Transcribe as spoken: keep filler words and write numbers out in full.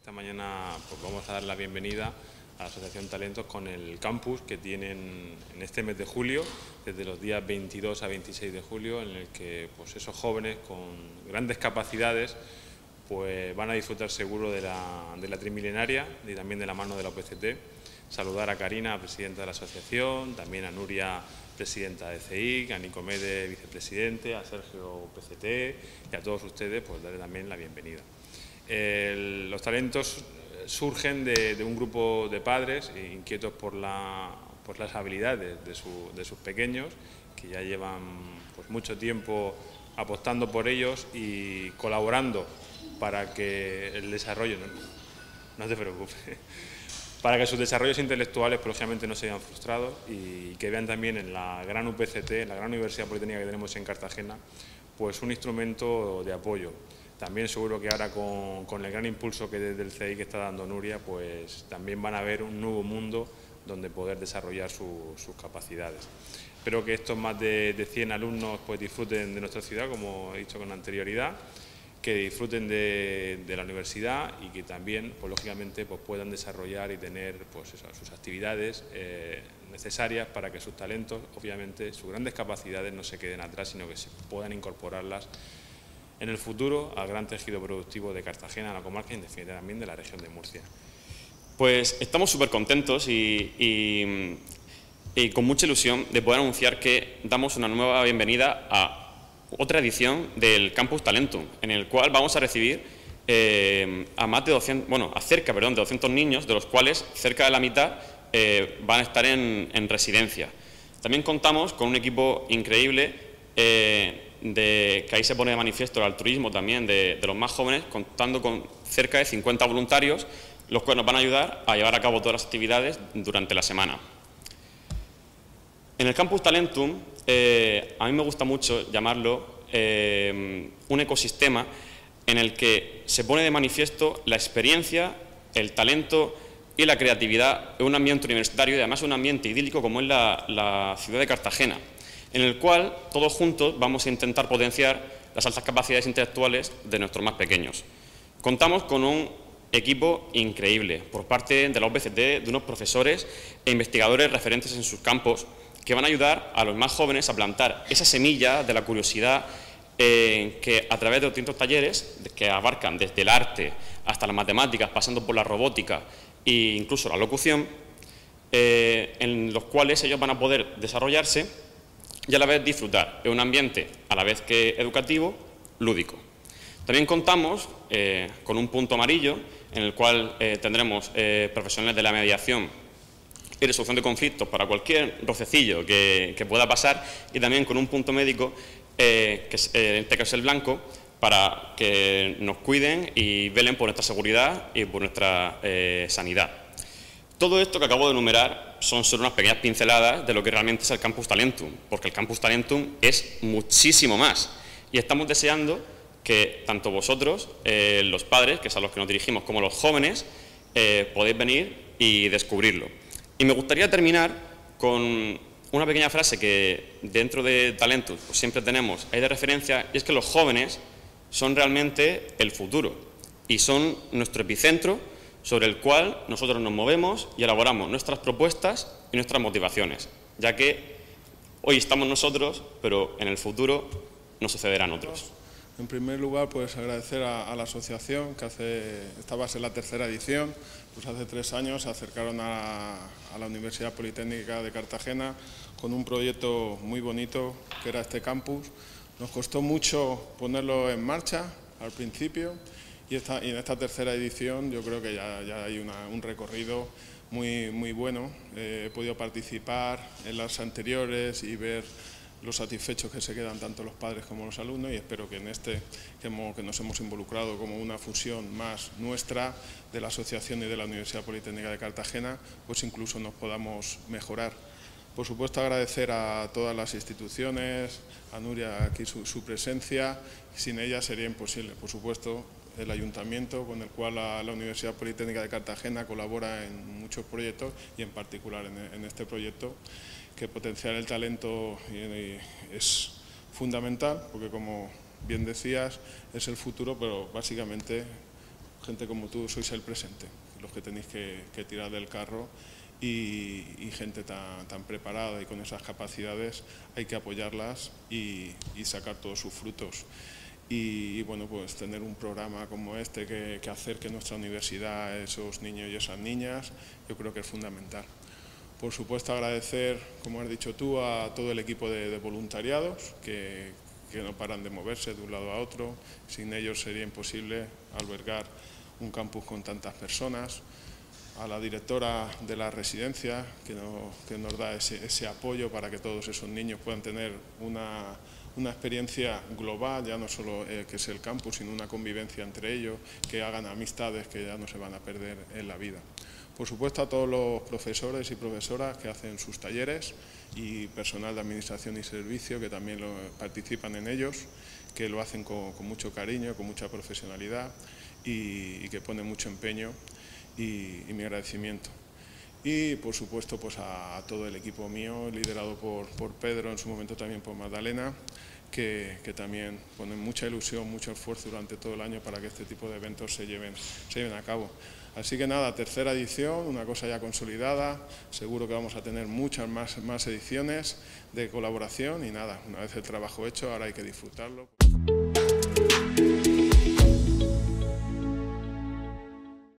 Esta mañana pues, vamos a dar la bienvenida a la Asociación Talentos con el campus que tienen en este mes de julio, desde los días veintidós a veintiséis de julio, en el que pues, esos jóvenes con grandes capacidades pues, van a disfrutar seguro de la, de la Trimilenaria y también de la mano de la U P C T. Saludar a Karina, presidenta de la asociación, también a Nuria, presidenta de C I C, a Nicomede, vicepresidente, a Sergio, U P C T, y a todos ustedes pues darle también la bienvenida. El, los talentos surgen de, de un grupo de padres inquietos por, la, por las habilidades de, su, de sus pequeños, que ya llevan pues, mucho tiempo apostando por ellos y colaborando para que el desarrollo, no, no te preocupes, para que sus desarrollos intelectuales lógicamente no se vean frustrados y que vean también en la gran U P C T, en la gran Universidad Politécnica que tenemos en Cartagena, pues un instrumento de apoyo. También seguro que ahora con, con el gran impulso que desde el C I que está dando Nuria, pues también van a ver un nuevo mundo donde poder desarrollar su, sus capacidades. Espero que estos más de, de cien alumnos pues disfruten de nuestra ciudad, como he dicho con anterioridad, que disfruten de, de la universidad y que también, pues lógicamente, pues puedan desarrollar y tener pues eso, sus actividades eh, necesarias para que sus talentos, obviamente, sus grandes capacidades no se queden atrás, sino que se puedan incorporarlas en el futuro al gran tejido productivo de Cartagena, la comarca y en definitiva también de la región de Murcia. Pues estamos súper contentos y, y, y con mucha ilusión de poder anunciar que damos una nueva bienvenida a otra edición del Campus Talentum, en el cual vamos a recibir eh, a más de doscientos, bueno, a cerca, perdón, de doscientos niños, de los cuales cerca de la mitad eh, van a estar en, en residencia. También contamos con un equipo increíble eh, de, que ahí se pone de manifiesto el altruismo también de, de los más jóvenes, contando con cerca de cincuenta voluntarios, los cuales nos van a ayudar a llevar a cabo todas las actividades durante la semana. En el Campus Talentum, eh, a mí me gusta mucho llamarlo eh, un ecosistema en el que se pone de manifiesto la experiencia, el talento y la creatividad en un ambiente universitario y además un ambiente idílico como es la, la ciudad de Cartagena, en el cual todos juntos vamos a intentar potenciar las altas capacidades intelectuales de nuestros más pequeños. Contamos con un equipo increíble por parte de la U P C T, de unos profesores e investigadores referentes en sus campos que van a ayudar a los más jóvenes a plantar esa semilla de la curiosidad eh, que a través de distintos talleres que abarcan desde el arte hasta las matemáticas, pasando por la robótica e incluso la locución, eh, en los cuales ellos van a poder desarrollarse y a la vez disfrutar de un ambiente a la vez que educativo, lúdico. También contamos eh, con un punto amarillo en el cual eh, tendremos eh, profesionales de la mediación y resolución de conflictos para cualquier rocecillo que, que pueda pasar y también con un punto médico, eh, que es, eh, en este caso el blanco, para que nos cuiden y velen por nuestra seguridad y por nuestra eh, sanidad. Todo esto que acabo de enumerar son solo unas pequeñas pinceladas de lo que realmente es el Campus Talentum, porque el Campus Talentum es muchísimo más y estamos deseando que tanto vosotros, eh, los padres, que es a los que nos dirigimos, como los jóvenes, eh, podéis venir y descubrirlo. Y me gustaría terminar con una pequeña frase que dentro de Talentum pues siempre tenemos ahí de referencia, y es que los jóvenes son realmente el futuro y son nuestro epicentro sobre el cual nosotros nos movemos y elaboramos nuestras propuestas y nuestras motivaciones, ya que hoy estamos nosotros, pero en el futuro nos sucederán otros. En primer lugar, pues agradecer a, a la asociación, que hace, esta va a ser la tercera edición, pues hace tres años se acercaron a, a la Universidad Politécnica de Cartagena con un proyecto muy bonito, que era este campus. Nos costó mucho ponerlo en marcha al principio y, esta, y en esta tercera edición yo creo que ya, ya hay una, un recorrido muy, muy bueno. Eh, he podido participar en las anteriores y ver los satisfechos que se quedan tanto los padres como los alumnos, y espero que en este que, hemos, que nos hemos involucrado como una fusión más nuestra de la asociación y de la Universidad Politécnica de Cartagena, pues incluso nos podamos mejorar. Por supuesto, agradecer a todas las instituciones, a Nuria aquí su, su presencia, sin ella sería imposible. Por supuesto, el Ayuntamiento, con el cual la, la Universidad Politécnica de Cartagena colabora en muchos proyectos y en particular en, en este proyecto, que potenciar el talento es fundamental, porque como bien decías, es el futuro, pero básicamente gente como tú sois el presente, los que tenéis que, que tirar del carro y, y gente tan, tan preparada y con esas capacidades hay que apoyarlas y, y sacar todos sus frutos. Y, y bueno, pues tener un programa como este que, que acerque nuestra universidad a esos niños y esas niñas, yo creo que es fundamental. Por supuesto, agradecer, como has dicho tú, a todo el equipo de, de voluntariados que, que no paran de moverse de un lado a otro. Sin ellos sería imposible albergar un campus con tantas personas. A la directora de la residencia, que, no, que nos da ese, ese apoyo para que todos esos niños puedan tener una, una experiencia global, ya no solo eh, que es el campus, sino una convivencia entre ellos, que hagan amistades que ya no se van a perder en la vida. Por supuesto, a todos los profesores y profesoras que hacen sus talleres y personal de administración y servicio que también lo, participan en ellos, que lo hacen con, con mucho cariño, con mucha profesionalidad y, y que ponen mucho empeño y, y mi agradecimiento. Y por supuesto pues a, a todo el equipo mío, liderado por, por Pedro, en su momento también por Magdalena, que, que también ponen mucha ilusión, mucho esfuerzo durante todo el año para que este tipo de eventos se lleven, se lleven a cabo. Así que nada, tercera edición, una cosa ya consolidada, seguro que vamos a tener muchas más, más ediciones de colaboración y nada, una vez el trabajo hecho, ahora hay que disfrutarlo.